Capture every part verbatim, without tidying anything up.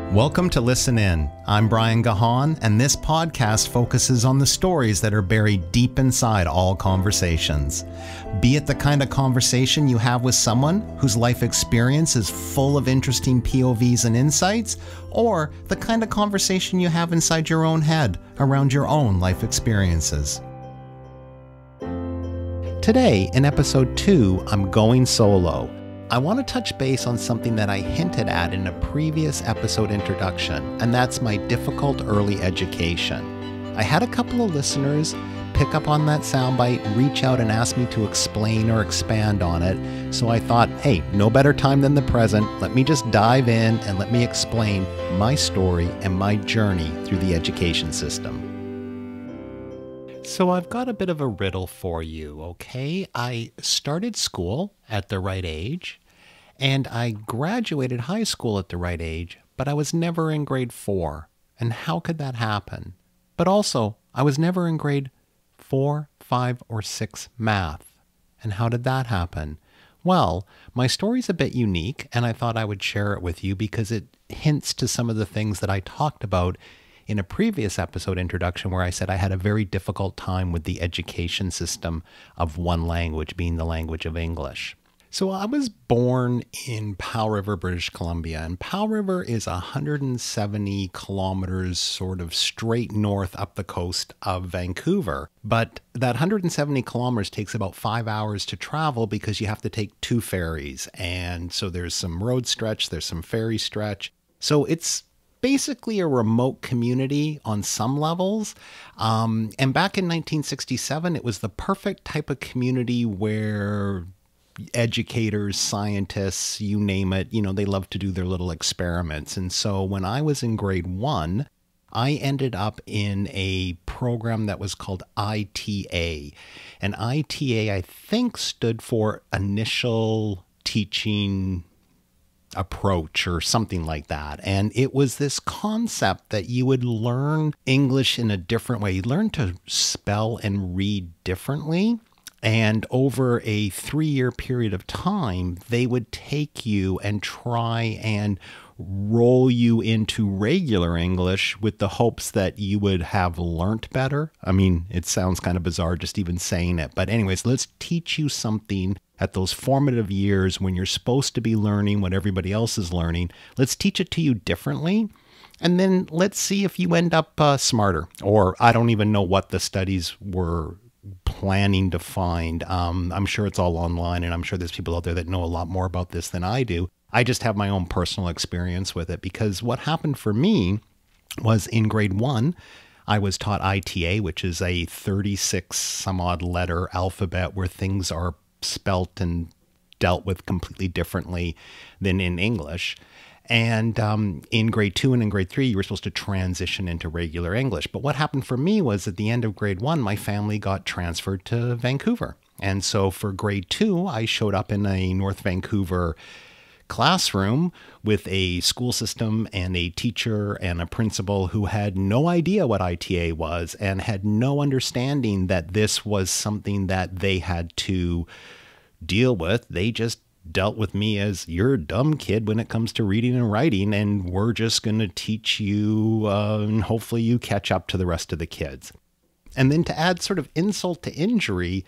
Welcome to Listen In. I'm Brian Gahan, and this podcast focuses on the stories that are buried deep inside all conversations. Be it the kind of conversation you have with someone whose life experience is full of interesting P O Vs and insights, or the kind of conversation you have inside your own head around your own life experiences. Today, in episode two, I'm going solo. I want to touch base on something that I hinted at in a previous episode introduction, and that's my difficult early education. I had a couple of listeners pick up on that soundbite, reach out and ask me to explain or expand on it, so I thought, hey, no better time than the present. Let me just dive in and let me explain my story and my journey through the education system. So I've got a bit of a riddle for you, okay? I started school at the right age, and I graduated high school at the right age, but I was never in grade four. And how could that happen? But also, I was never in grade four, five, or six math. And how did that happen? Well, my story's a bit unique, and I thought I would share it with you because it hints to some of the things that I talked about in a previous episode introduction where I said I had a very difficult time with the education system of one language, being the language of English. So I was born in Powell River, British Columbia, and Powell River is one hundred seventy kilometers sort of straight north up the coast of Vancouver. But that one hundred seventy kilometers takes about five hours to travel because you have to take two ferries. And so there's some road stretch, there's some ferry stretch. So it's basically a remote community on some levels. Um, and back in nineteen sixty-seven, it was the perfect type of community where educators, scientists, you name it, you know, they love to do their little experiments. And so when I was in grade one, I ended up in a program that was called I T A. And I T A, I think, stood for Initial Teaching Approach or something like that. And it was this concept that you would learn English in a different way. You learn to spell and read differently. And over a three-year period of time, they would take you and try and roll you into regular English with the hopes that you would have learnt better. I mean, it sounds kind of bizarre just even saying it. But anyways, let's teach you something at those formative years when you're supposed to be learning what everybody else is learning. Let's teach it to you differently. And then let's see if you end up uh, smarter. Or I don't even know what the studies were planning to find. Um, I'm sure it's all online, and I'm sure there's people out there that know a lot more about this than I do. I just have my own personal experience with it, because what happened for me was in grade one, I was taught I T A, which is a thirty-six some odd letter alphabet where things are spelt and dealt with completely differently than in English. And um, in grade two and in grade three, you were supposed to transition into regular English. But what happened for me was at the end of grade one, my family got transferred to Vancouver. And so for grade two, I showed up in a North Vancouver classroom with a school system and a teacher and a principal who had no idea what I T A was and had no understanding that this was something that they had to deal with. They just dealt with me as, you're a dumb kid when it comes to reading and writing, and we're just going to teach you uh, and hopefully you catch up to the rest of the kids. And then to add sort of insult to injury,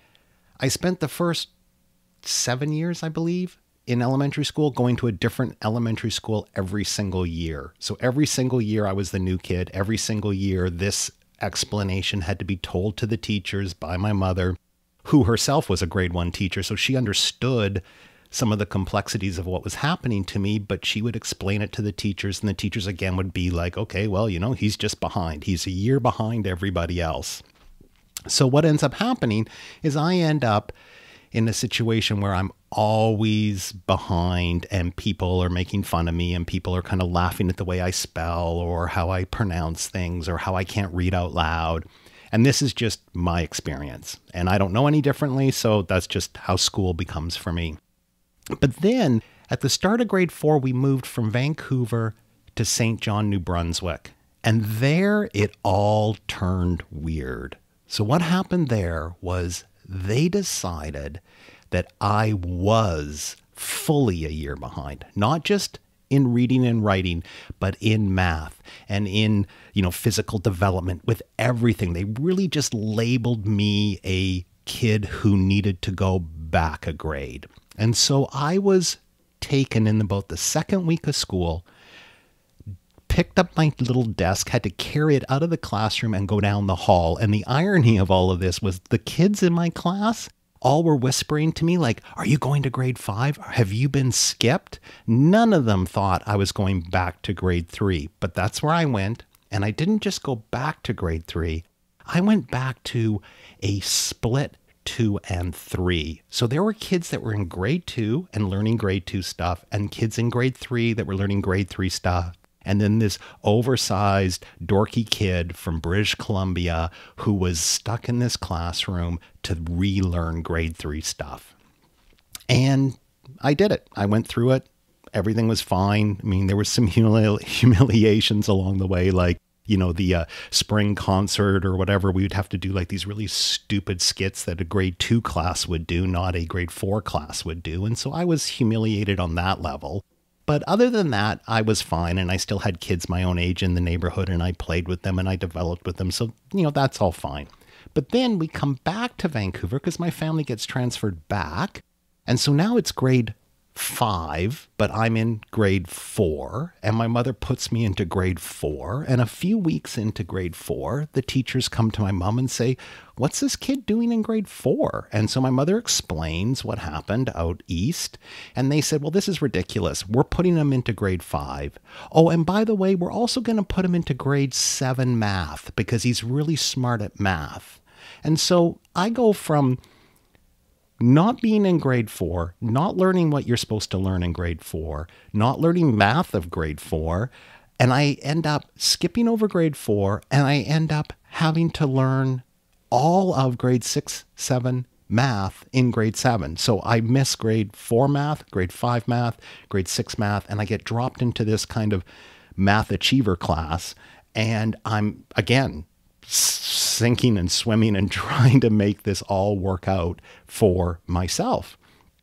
I spent the first seven years, I believe, in elementary school going to a different elementary school every single year. So every single year I was the new kid. Every single year this explanation had to be told to the teachers by my mother, who herself was a grade one teacher. So she understood some of the complexities of what was happening to me, but she would explain it to the teachers, and the teachers again would be like, okay, well, you know, he's just behind. He's a year behind everybody else. So what ends up happening is I end up in a situation where I'm always behind, and people are making fun of me, and people are kind of laughing at the way I spell or how I pronounce things or how I can't read out loud. And this is just my experience, and I don't know any differently, so that's just how school becomes for me. But then at the start of grade four, we moved from Vancouver to Saint John, New Brunswick, and there it all turned weird. So what happened there was they decided that I was fully a year behind, not just in reading and writing, but in math and in, you know, physical development, with everything. They really just labeled me a kid who needed to go back a grade. And so I was taken in about the second week of school, picked up my little desk, had to carry it out of the classroom and go down the hall. And the irony of all of this was the kids in my class all were whispering to me like, are you going to grade five? Have you been skipped? None of them thought I was going back to grade three, but that's where I went. And I didn't just go back to grade three. I went back to a split two and three. So there were kids that were in grade two and learning grade two stuff, and kids in grade three that were learning grade three stuff. And then this oversized, dorky kid from British Columbia who was stuck in this classroom to relearn grade three stuff. And I did it. I went through it. Everything was fine. I mean, there were some humili- humiliations along the way, like, you know, the uh, spring concert or whatever. We would have to do like these really stupid skits that a grade two class would do, not a grade four class would do. And so I was humiliated on that level. But other than that, I was fine, and I still had kids my own age in the neighborhood, and I played with them and I developed with them. So, you know, that's all fine. But then we come back to Vancouver because my family gets transferred back. And so now it's grade five, but I'm in grade four, and my mother puts me into grade four. And a few weeks into grade four, the teachers come to my mom and say, what's this kid doing in grade four? And so my mother explains what happened out east. And they said, well, this is ridiculous. We're putting him into grade five. Oh, and by the way, we're also going to put him into grade seven math because he's really smart at math. And so I go from not being in grade four, not learning what you're supposed to learn in grade four, not learning math of grade four, and I end up skipping over grade four, and I end up having to learn all of grade six, seven math in grade seven. So I miss grade four math, grade five math, grade six math, and I get dropped into this kind of math achiever class, and I'm, again, sinking and swimming and trying to make this all work out for myself.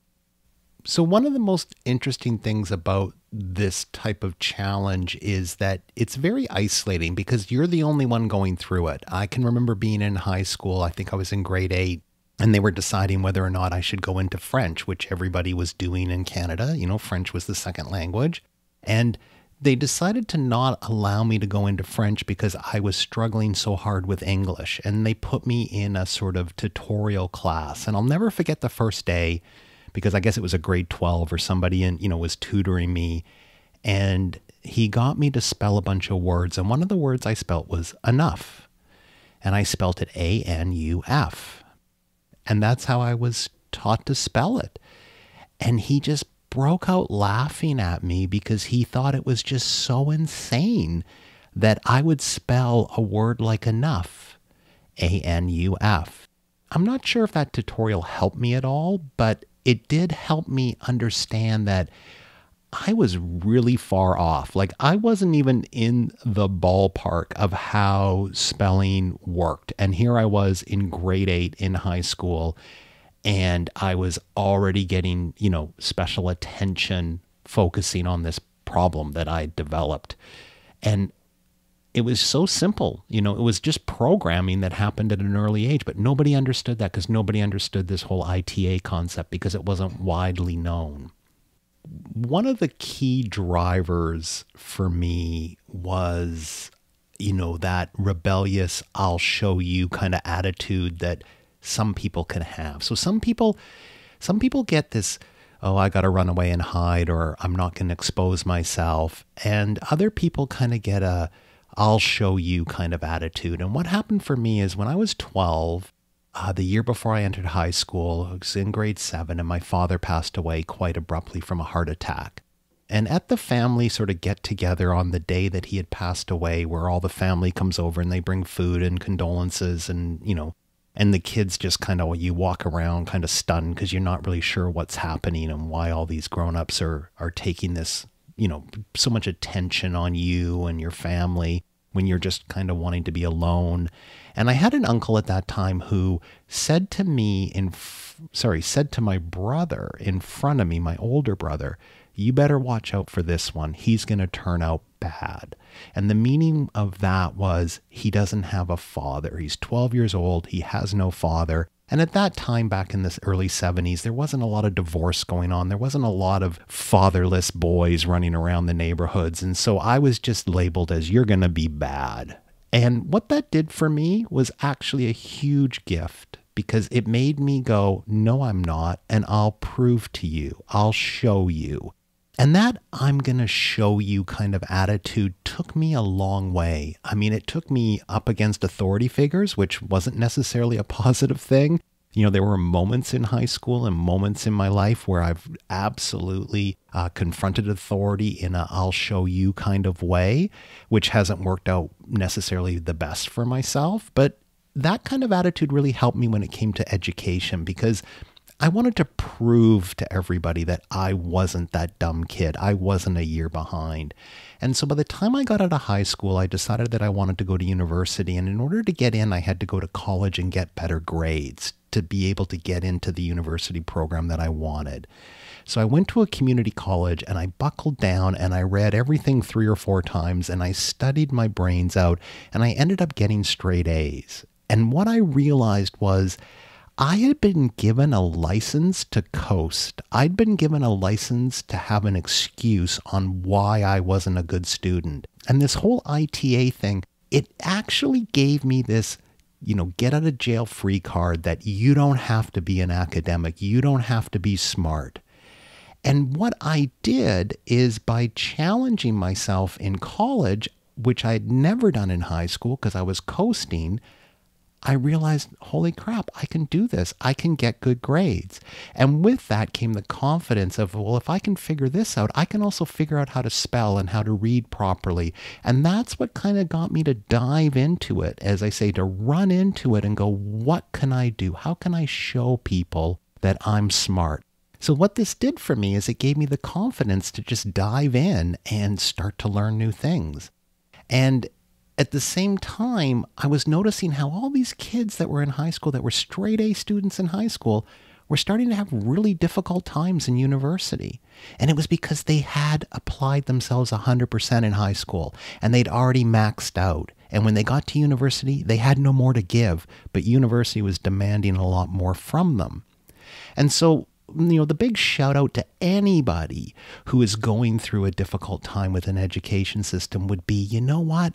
So one of the most interesting things about this type of challenge is that it's very isolating because you're the only one going through it. I can remember being in high school, I think I was in grade eight, and they were deciding whether or not I should go into French, which everybody was doing in Canada. You know, French was the second language. And they decided to not allow me to go into French because I was struggling so hard with English. And they put me in a sort of tutorial class. And I'll never forget the first day because I guess it was a grade twelve or somebody in, you know, was tutoring me. And he got me to spell a bunch of words. And one of the words I spelt was enough. And I spelt it A N U F. And that's how I was taught to spell it. And he just broke out laughing at me because he thought it was just so insane that I would spell a word like enough, A N U F. I'm not sure if that tutorial helped me at all, but it did help me understand that I was really far off. Like I wasn't even in the ballpark of how spelling worked. And here I was in grade eight in high school, and I was already getting, you know, special attention focusing on this problem that I developed. And it was so simple. You know, it was just programming that happened at an early age, but nobody understood that because nobody understood this whole I T A concept because it wasn't widely known. One of the key drivers for me was, you know, that rebellious, I'll show you kind of attitude that some people can have. So some people, some people get this, oh, I got to run away and hide, or I'm not going to expose myself. And other people kind of get a, I'll show you kind of attitude. And what happened for me is when I was twelve, uh, the year before I entered high school, I was in grade seven, and my father passed away quite abruptly from a heart attack. And at the family sort of get together on the day that he had passed away, where all the family comes over and they bring food and condolences and, you know, and the kids just kind of, you walk around kind of stunned because you're not really sure what's happening and why all these grown-ups are are taking this, you know, so much attention on you and your family when you're just kind of wanting to be alone. And I had an uncle at that time who said to me in, sorry, said to my brother in front of me, my older brother, you better watch out for this one. He's going to turn out bad. And the meaning of that was he doesn't have a father. He's twelve years old. He has no father. And at that time, back in the early seventies, there wasn't a lot of divorce going on. There wasn't a lot of fatherless boys running around the neighborhoods. And so I was just labeled as, you're going to be bad. And what that did for me was actually a huge gift, because it made me go, no, I'm not. And I'll prove to you. I'll show you. And that I'm going to show you kind of attitude took me a long way. I mean, it took me up against authority figures, which wasn't necessarily a positive thing. You know, there were moments in high school and moments in my life where I've absolutely uh, confronted authority in a I'll show you kind of way, which hasn't worked out necessarily the best for myself. But that kind of attitude really helped me when it came to education, because I wanted to prove to everybody that I wasn't that dumb kid. I wasn't a year behind. And so by the time I got out of high school, I decided that I wanted to go to university. And in order to get in, I had to go to college and get better grades to be able to get into the university program that I wanted. So I went to a community college and I buckled down and I read everything three or four times and I studied my brains out and I ended up getting straight A's. And what I realized was, I had been given a license to coast. I'd been given a license to have an excuse on why I wasn't a good student. And this whole I T A thing, it actually gave me this, you know, get out of jail free card that you don't have to be an academic. You don't have to be smart. And what I did is, by challenging myself in college, which I had never done in high school because I was coasting, I realized, holy crap, I can do this. I can get good grades. And with that came the confidence of, well, if I can figure this out, I can also figure out how to spell and how to read properly. And that's what kind of got me to dive into it, as I say, to run into it and go, what can I do? How can I show people that I'm smart? So what this did for me is it gave me the confidence to just dive in and start to learn new things. And at the same time, I was noticing how all these kids that were in high school, that were straight A students in high school, were starting to have really difficult times in university. And it was because they had applied themselves one hundred percent in high school and they'd already maxed out. And when they got to university, they had no more to give, but university was demanding a lot more from them. And so, you know, the big shout out to anybody who is going through a difficult time with an education system would be, you know what?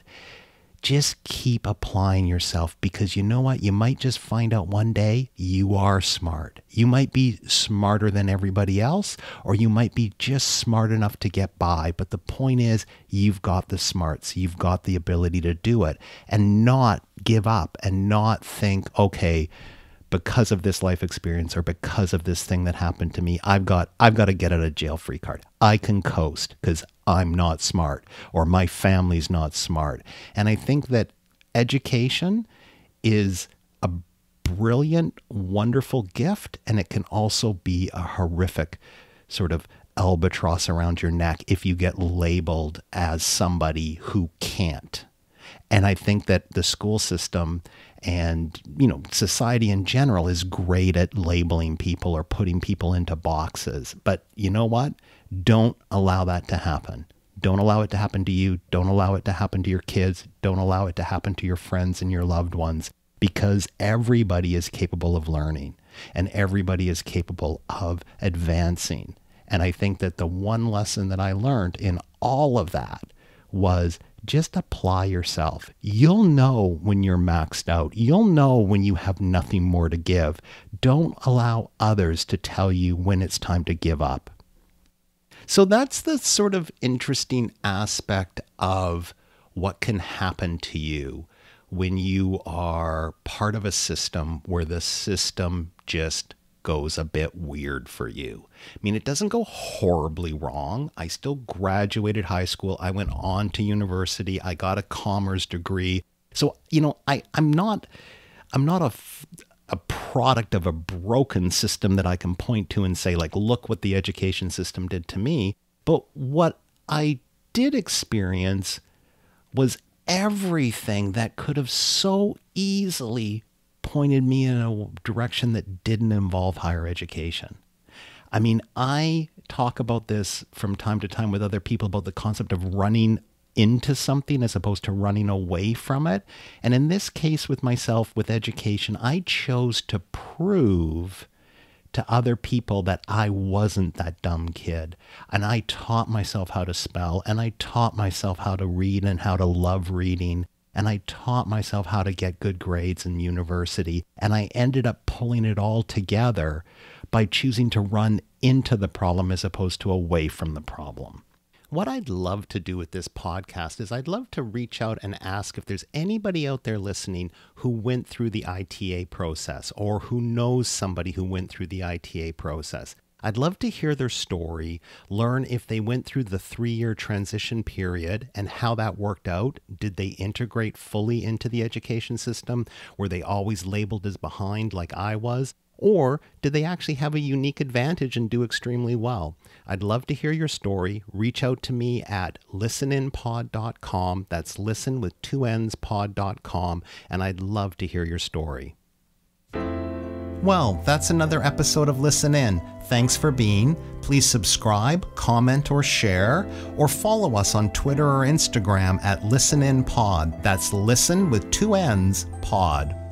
Just keep applying yourself, because you know what? You might just find out one day you are smart. You might be smarter than everybody else, or you might be just smart enough to get by. But the point is, you've got the smarts. You've got the ability to do it, and not give up and not think, okay, because of this life experience or because of this thing that happened to me, I've got I've got to get out of jail free card. I can coast because I'm not smart, or my family's not smart. And I think that education is a brilliant, wonderful gift, and it can also be a horrific sort of albatross around your neck if you get labeled as somebody who can't. And I think that the school system and, you know, society in general is great at labeling people or putting people into boxes. But you know what? Don't allow that to happen. Don't allow it to happen to you. Don't allow it to happen to your kids. Don't allow it to happen to your friends and your loved ones, because everybody is capable of learning and everybody is capable of advancing. And I think that the one lesson that I learned in all of that was, just apply yourself. You'll know when you're maxed out. You'll know when you have nothing more to give. Don't allow others to tell you when it's time to give up. So that's the sort of interesting aspect of what can happen to you when you are part of a system where the system just goes a bit weird for you. I mean, it doesn't go horribly wrong. I still graduated high school. I went on to university. I got a commerce degree. So, you know, I, I'm not, I'm not a, a product of a broken system that I can point to and say, like, look what the education system did to me. But what I did experience was everything that could have so easily pointed me in a direction that didn't involve higher education. I mean, I talk about this from time to time with other people about the concept of running into something as opposed to running away from it. And in this case with myself, with education, I chose to prove to other people that I wasn't that dumb kid. And I taught myself how to spell, and I taught myself how to read and how to love reading. And I taught myself how to get good grades in university. And I ended up pulling it all together by choosing to run into the problem as opposed to away from the problem. What I'd love to do with this podcast is I'd love to reach out and ask if there's anybody out there listening who went through the I T A process or who knows somebody who went through the I T A process. I'd love to hear their story, learn if they went through the three-year transition period and how that worked out. Did they integrate fully into the education system? Were they always labeled as behind like I was? Or did they actually have a unique advantage and do extremely well? I'd love to hear your story. Reach out to me at listen in pod dot com. That's listen with two N's pod dot com. And I'd love to hear your story. Well, that's another episode of Listen In. Thanks for being. Please subscribe, comment, or share, or follow us on Twitter or Instagram at listen in pod. That's listen with two N's pod.